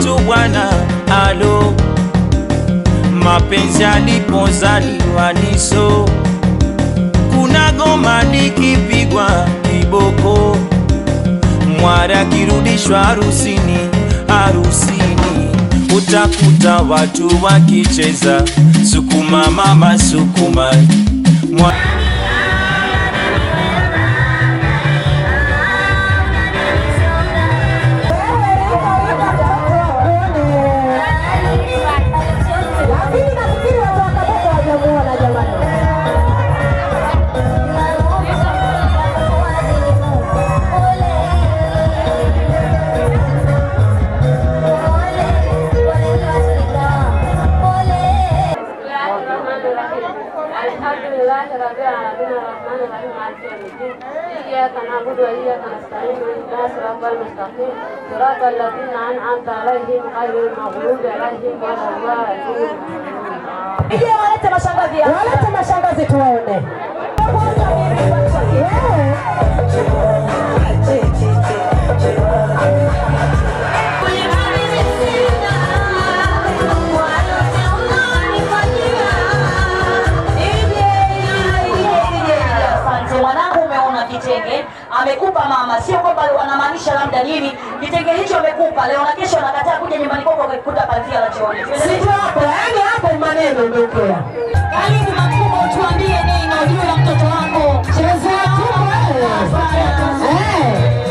watu bwana. Alo, mapenzi alipozaliwa niso, kuna goma likipigwa kiboko, mwara kirudishwa harusini. Harusini utakuta watu wakicheza sukuma mama sukuma. Walete mashangazi tuwaone. Kitenge amekupa mama, sio kwamba wanamaanisha labda nini. Kitenge hicho amekupa leo na kesho anakataa kuja nyumbani kwako kukuta pazia la chooni. Sio hapo, yani hapo maneno umeokea. Karibu makubwa, utuambie nini unajua mtoto wako. Cheza tu wewe.